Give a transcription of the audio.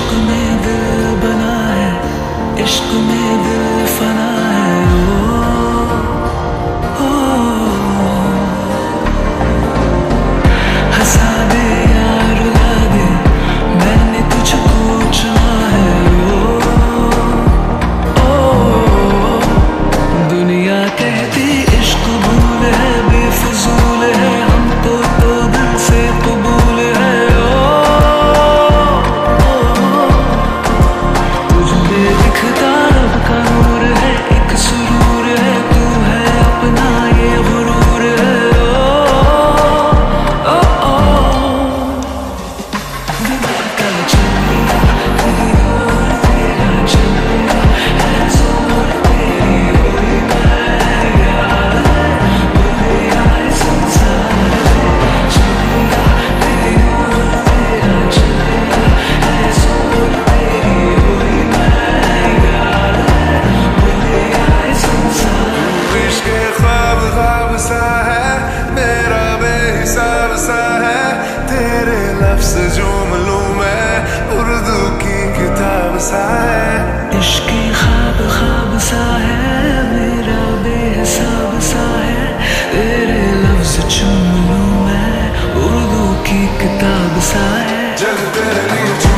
इश्क में दिल बना है, इश्क में दिल फना है। ओ, हंसा दे या रुला दे, मैंने तुझको चुना है। ओ, दुनिया कहती इश्क भूल है, बेफिजूल है, हम तो दिल से कबूल है। दिखता रब का नूर है, एक सुरूर है, तू है अपना ये गुरूर है। ओ, ओ, ओ, दिमाग का चलिया कहीं और तेरा चलिया, ऐसा और तेरी हुई मैं यार, बुरे आए संसार में चलिया कहीं और तेरा चलिया, ऐसा और तेरी हुई मैं। ख्वाब ख्वाब सा है, मेरा बेहिसाब सा है, तेरे लफ्ज़ झूम लूं मैं, उर्दू की किताब सा है। इश्क ख्वाब ख्वाब सा है, मेरा बेहिसाब सा है, तेरे लफ्ज़ चुन लूं मैं, उर्दू की किताब सा है। जग तेरे लिए